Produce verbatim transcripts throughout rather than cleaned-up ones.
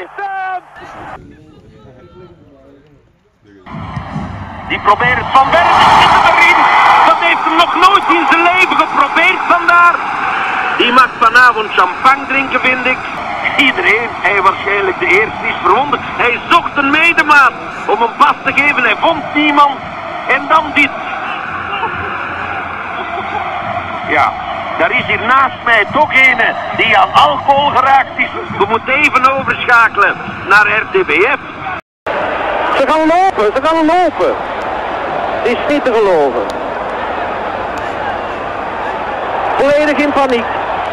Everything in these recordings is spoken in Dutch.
is hem! Die probeert het van ver, die schiet erin. Dat heeft hem nog nooit in zijn leven geprobeerd vandaar. Die mag vanavond champagne drinken, vind ik. Iedereen, hij waarschijnlijk de eerste, is verwonderd. Hij zocht een medemaat om een pas te geven, hij vond niemand. En dan dit. Ja, daar is hier naast mij toch een die aan alcohol geraakt is. We moeten even overschakelen naar R T B F. Ze gaan lopen, ze gaan lopen. Het is niet te geloven. Volledig in paniek.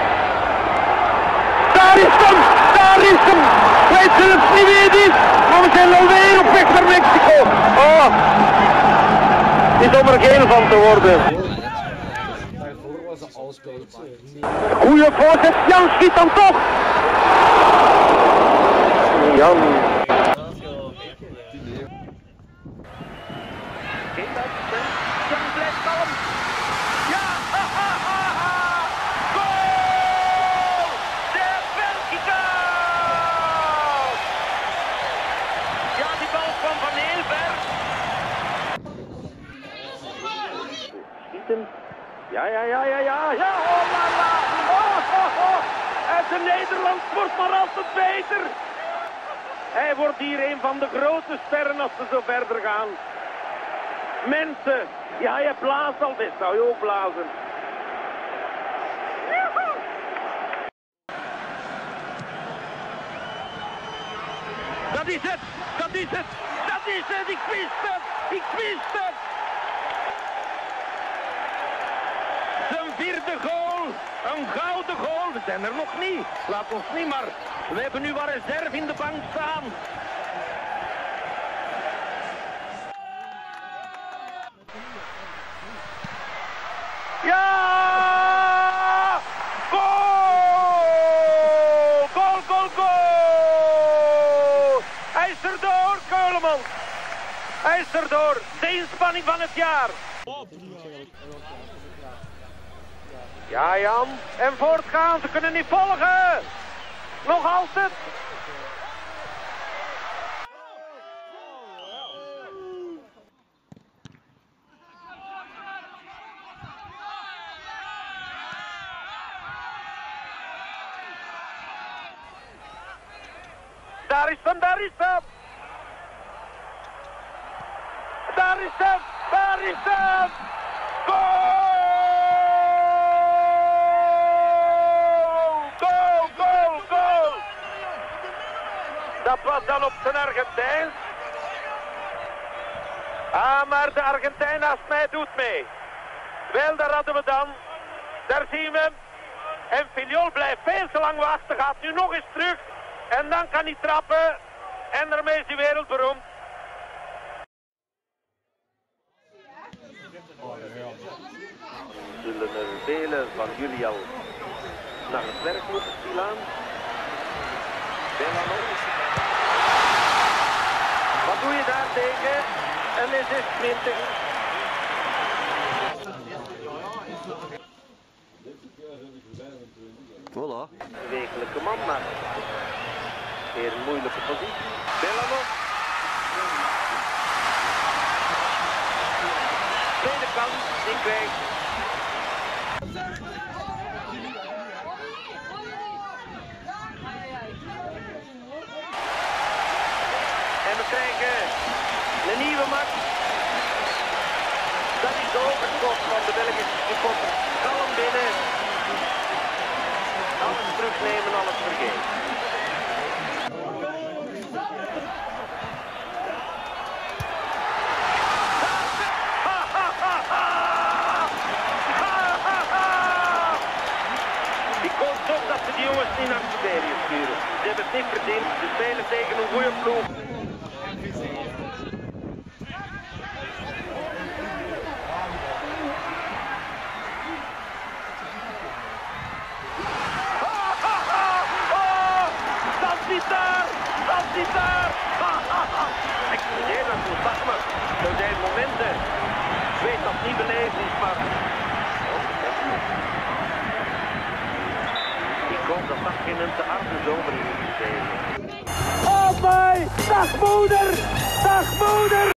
Daar is hem, daar is hem. Weet ze het niet wie het is, maar we zijn alweer op weg naar Mexico. Oh, het is om er geen van te worden. Goeie voorzet, Jan schiet dan toch. Jan. Jan blijft kalm. Ja, ha, ha, ha, ha. Goal! De Belgica! Ja, die bal kwam van heel ver. Schieten. Ja, ja, ja, ja, ja, ja, oh la la. Oh, oh, oh. En de Nederlands wordt maar altijd beter. Hij wordt hier een van de grote sterren als ze zo verder gaan. Mensen, ja, je blaast al, dit zou je ook blazen. Dat is het, dat is het, dat is het, ik wist het, ik wist het. Zijn vierde goal, een gouden goal, we zijn er nog niet, laat ons niet, maar we hebben nu wat reserve in de bank staan. Ja! Goal! Goal, goal, goal! Hij is erdoor, Keulemans. Hij is erdoor. De inspanning van het jaar. Ja, Jan. En voortgaan, ze kunnen niet volgen. Nog altijd. Daar is hem, daar is hem! Daar is hem, daar is hem! Goal! Goal, goal, goal! Dat was dan op zijn Argentijns. Ah, maar de Argentijn naast mij doet mee. Wel, daar hadden we dan. Daar zien we hem. En Filiol blijft veel te lang wachten, gaat nu nog eens terug. En dan kan hij trappen. En daarmee is hij wereldberoemd. Zullen er velen van jullie al naar het werk moeten stilaan? Wat doe je daar tegen? Een S S twintig. Voilà. Bewegelijke man, maar zeer moeilijke positie. Bellanov. Tweede kans, die kwijt. En we krijgen een nieuwe match. Dat is de overschot van de Belgische supporters. Kalm binnen. Alles terugnemen, alles vergeten. Ik hoop toch dat ze die jongens niet naar Siberië sturen. Ze hebben het niet verdiend. Ze spelen tegen een goede ploeg. Niet daar! Excuseer dat zo, zeg maar. Er zijn momenten. Ik weet dat het niet beleefd is, maar... Ik hoop dat dat geen te harde zomer is. Dag moeder! Dag moeder!